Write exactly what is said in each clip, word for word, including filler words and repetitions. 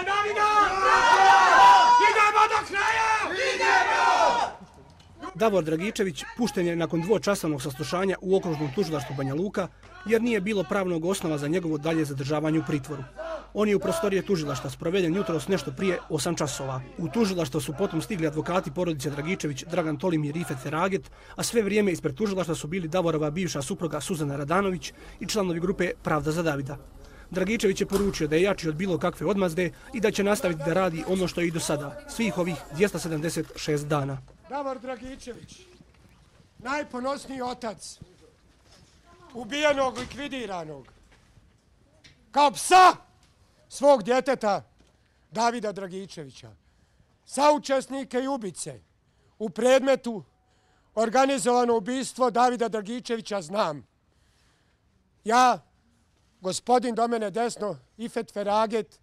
Davida! Idemo do kraja! Davor Dragičević pušten je nakon dvočasovnog saslušanja u okružnom tužilaštvu Banja Luka jer nije bilo pravnog osnova za njegovo dalje zadržavanje u pritvoru. On je u prostorije tužilaštva sproveden jutros nešto prije osam časova. U tužilaštvo su potom stigli advokati porodice Dragičević, Dragan Tolimir i Ifet Feraget, a sve vrijeme ispred tužilaštva su bili Davorova bivša supruga Suzana Radanović i članovi grupe Pravda za Davida. Dragičević je poručio da je jači od bilo kakve odmazde i da će nastaviti da radi ono što je i do sada, svih ovih dvjesto sedamdeset šest dana. Davor Dragičević, najponosniji otac, ubijenog, likvidiranog, kao psa svog djeteta Davida Dragičevića, saučesnike i ubice u predmetu organizovano ubistvo Davida Dragičevića znam. Ja, gospodin do mene desno, Ifet Feraget,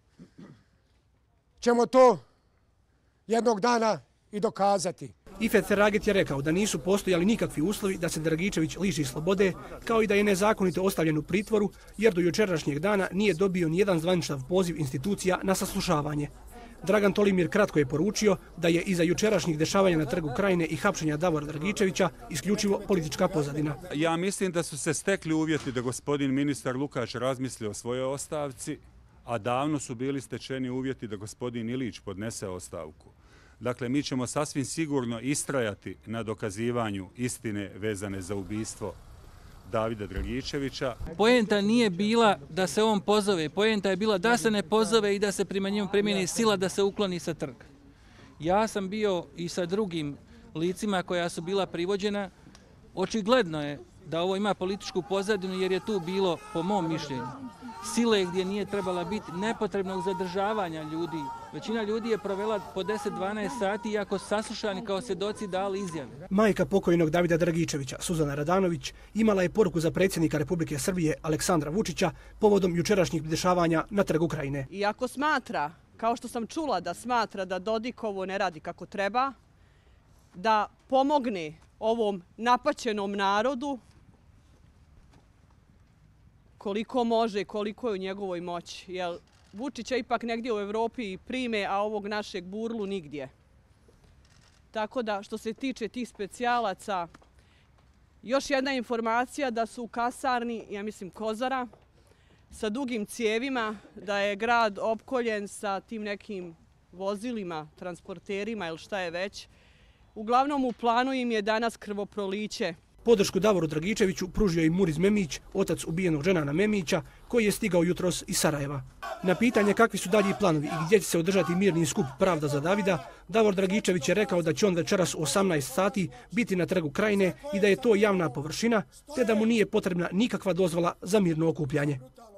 ćemo to jednog dana i dokazati. Ifet Feraget je rekao da nisu postojali nikakvi uslovi da se Dragičević liši slobode, kao i da je nezakonito ostavljen u pritvoru, jer do jučerašnjeg dana nije dobio nijedan zvaničan poziv institucija na saslušavanje. Dragan Tolimir kratko je poručio da je iza jučerašnjih dešavanja na Trgu Krajine i hapšenja Davora Dragičevića isključivo politička pozadina. Ja mislim da su se stekli uvjeti da gospodin ministar Lukač razmisli o svojoj ostavci, a davno su bili stečeni uvjeti da gospodin Ilić podnese ostavku. Dakle, mi ćemo sasvim sigurno istrajati na dokazivanju istine vezane za ubistvo Davida Dragičevića. Poenta nije bila da se on pozove, poenta je bila da se ne pozove i da se prema njemu primjeni sila da se ukloni sa trga. Ja sam bio i sa drugim licima koja su bila privođena. Očigledno je da ovo ima političku pozadinu jer je tu bilo, po mom mišljenju, sile gdje nije trebala biti, nepotrebnog zadržavanja ljudi. Većina ljudi je provela po deset do dvanaest sati iako saslušani kao svjedoci dali izjave. Majka pokojnog Davida Dragičevića, Suzana Radanović, imala je poruku za predsjednika Republike Srbije Aleksandra Vučića povodom jučerašnjih dešavanja na Trgu Krajine. I ako smatra, kao što sam čula da smatra da Dodik ovo ne radi kako treba, da pomogne ovom napaćenom narodu, koliko može, koliko je u njegovoj moći. Jer Vučića ipak negdje u Evropi prime, a ovog našeg Burlu nigdje. Tako da, što se tiče tih specijalaca, još jedna informacija da su u kasarni, ja mislim Kozara, sa dugim cijevima, da je grad opkoljen sa tim nekim vozilima, transporterima ili šta je već. Uglavnom, u planu im je danas krvoproliće. Podršku Davoru Dragičeviću pružio i Muriz Memić, otac ubijenog Ženana Memića, koji je stigao jutros iz Sarajeva. Na pitanje kakvi su dalji planovi i gdje će se održati mirni skup Pravda za Davida, Davor Dragičević je rekao da će on večeras u osamnaest sati biti na Trgu Krajine i da je to javna površina, te da mu nije potrebna nikakva dozvola za mirno okupljanje.